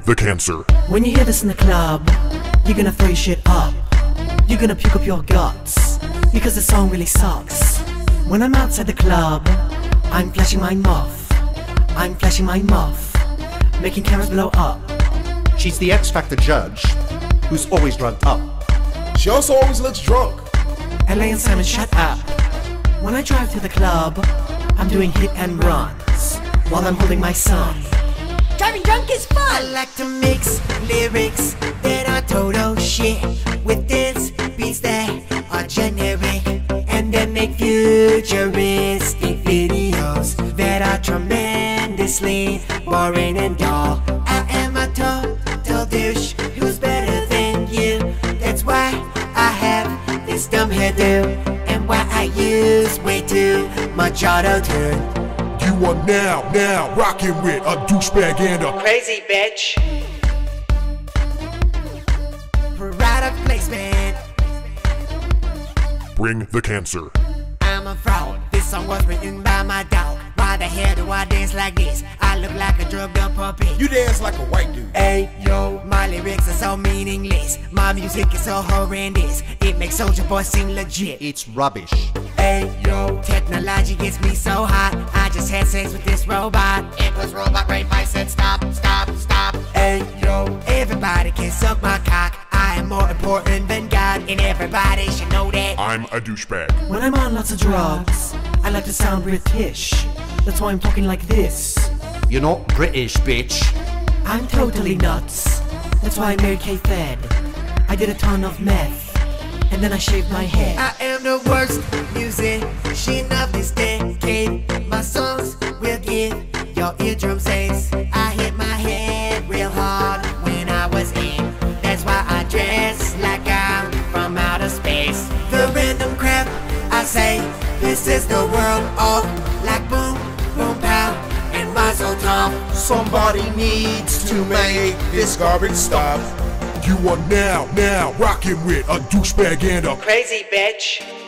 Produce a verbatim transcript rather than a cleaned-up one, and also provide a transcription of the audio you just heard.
the cancer. When you hear this in the club, you're gonna throw your shit up. You're gonna puke up your guts, because the song really sucks. When I'm outside the club, I'm flashing my muff. I'm flashing my muff, making cameras blow up. She's the X Factor judge, who's always drugged up. She also always looks drunk. L A and Simon, shut up. When I drive to the club, I'm doing hit and runs while I'm holding my son. Driving drunk is fun! I like to mix lyrics that are total shit with dance beats that are generic, and then make futuristic videos that are tremendously boring and dull. I am a total douche who's better than you. That's why I have this dumb hairdo, and why I use way too much auto-tune. You are now, now rocking with a douchebag and a Crazy bitch. Product placement. bring the cancer. I'm a fraud. This song was written by my dog. Why the hell do I dance like this? I look like a drugged up puppet. You dance like a white dude. Hey yo, my lyrics are so meaningless. My music is so horrendous. It makes Soulja Boy seem legit. It's rubbish. Hey yo, technology gets me so hot. I just had sex with this robot. It was robot rape. I said stop, stop, stop. Hey yo, everybody can suck my cock. I am more important than God, and everybody should know that. I'm a douchebag. When I'm on lots of drugs, I like to sound British. That's why I'm talking like this. You're not British, bitch. I'm totally nuts. That's why I married K-Fed. I did a ton of meth, and then I shaved my head. I am the worst musician of this decade. My songs will give your eardrums aches. I hit my head real hard when I was in. That's why I dress like I'm from outer space. The random crap I say, this is the world of like boom, boom, pow, and Mazel Tov. Somebody needs to make this garbage stop. You are now, now rocking with a douchebag and a Crazy bitch.